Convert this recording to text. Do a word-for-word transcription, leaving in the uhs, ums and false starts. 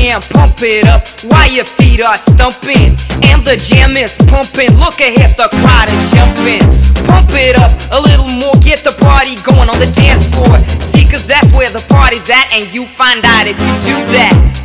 jam, pump it up while your feet are stumping. And the jam is pumping, look ahead, the crowd is jumping. Pump it up a little more, get the party going on the dance floor. See, cause that's where the party's at, and you find out if you do that.